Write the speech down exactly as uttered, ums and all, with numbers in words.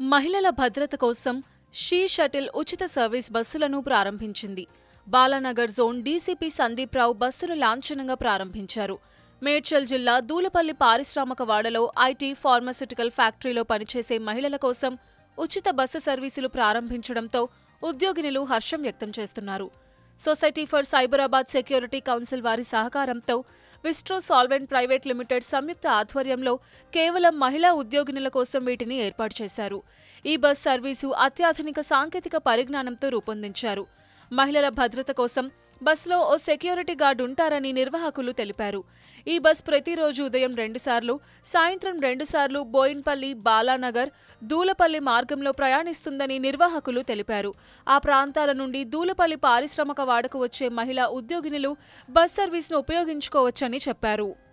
మహిళల భద్రత కోసం షీ షటిల్ ఉచిత సర్వీస్ బస్సులను ప్రారంభించింది. బాలానగర్ జోన్ డీసీపీ సందీప్ రావు బస్సును లాంఛనంగా ప్రారంభించారు. మేడ్చల్ జిల్లా దూలపల్లి పారిశ్రామిక వాడలో ఐటీ ఫార్మాస్యూటికల్ ఫ్యాక్టరీలో పనిచేసే మహిళల కోసం ఉచిత బస్సు సర్వీసులు ప్రారంభించడంతో ఉద్యోగినులు హర్షం వ్యక్తం చేస్తున్నారు. Society for Cyberabad security council వారి సహకారంతో విస్ట్రో సాల్వెంట్ ప్రైవేట్ లిమిటెడ్ సంయుక్త ఆధ్వర్యంలో కేవలం మహిళా ఉద్యోగినుల కోసం వీటిని ఏర్పాటు చేశారు. ఈ బస్ సర్వీసు అత్యాధునిక సాంకేతిక పరిజ్ఞానంతో రూపొందించారు. మహిళల భద్రత కోసం బస్సులో ఓ సెక్యూరిటీ గార్డు ఉంటారని నిర్వాహకులు తెలిపారు. ఈ బస్ ప్రతిరోజు ఉదయం రెండుసార్లు, సాయంత్రం రెండుసార్లు బోయిన్పల్లి, బాలానగర్, దూలపల్లి మార్గంలో ప్రయాణిస్తుందని నిర్వాహకులు తెలిపారు. ఆ ప్రాంతాల నుండి దూలపల్లి పారిశ్రామిక వాడకు వచ్చే మహిళా ఉద్యోగినులు బస్ సర్వీస్ను ఉపయోగించుకోవచ్చని చెప్పారు.